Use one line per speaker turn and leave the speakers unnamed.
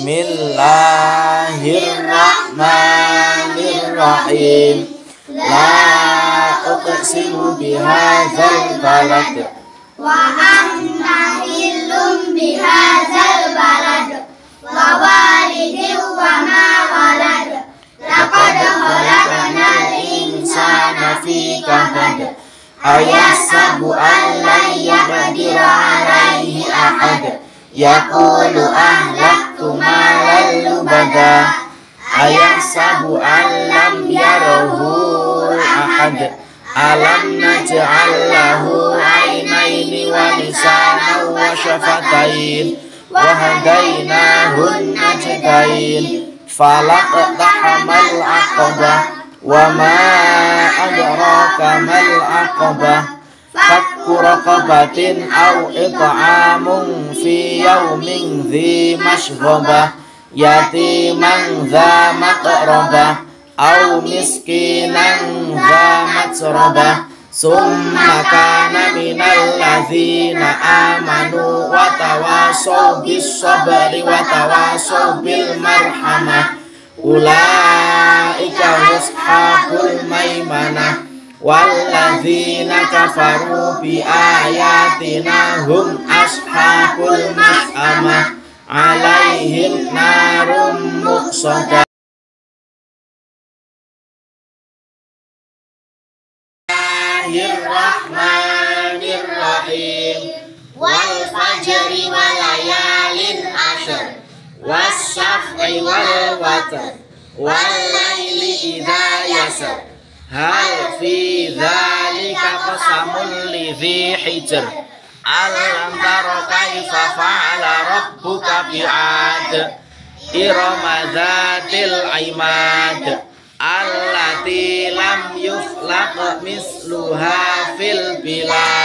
Bismillahirrahmanirrahim. La uqsimu bihadzal balad
wa anta hillum bihadzal balad wa walidin wa ma walad laqad khalaqnal insana fi kabad ayahsabu an lan yaqdira alaihi ahad yaqulu ahlaktu malan lubada ayahsabu an lam yarahu ahad alam naj'al lahu aynaini wa lisanan wa syafatain wa hadainahun najdain falaqtahamal aqabah wa ma adraka mal aqabah fakku raqabatin aw it'amun fi yaumin dhi masghobah yatiman dha maqrabah aw miskinan dha matsrabah summa kana minal ladzina amanu wa tawasaw bis sabri wa tawasaw bil marhamah ulaika ashabul maimanah walladzina kafaru bi ayatina hum ashabul mas'amah alaihim narum muqsadah. Bismillahirrahmanirrahim. Wal fajri wa layalin ashr was-syaf'i wal watr wal laili idza yasr hal fi dzalika qasamul lidzi hijr alam tara kaifa fa'ala rabbuka bi'ad irama dzatil imad allati lam yukhlaq misluha fil bilad